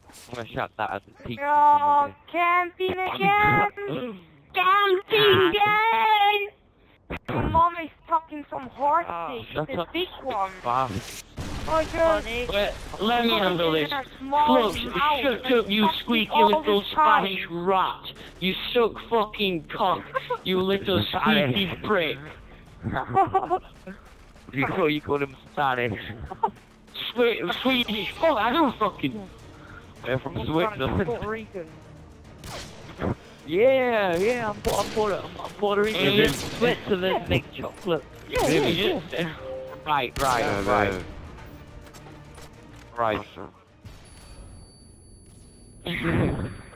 I'm gonna shout that at the teacher. Oh, camping again! Camping again! My mom is talking some horse shit, the big one. Oh, God. Wait, let me handle this. Look, shut up, you squeaky little Spanish rat. You suck fucking cock, you little squeaky prick. You call him Spanish. Swedish. Oh, I don't fucking. They're from Switzerland. Puerto Rican. Yeah, I'm Puerto Rican. Switzerland make chocolate. Yeah. Right. Right.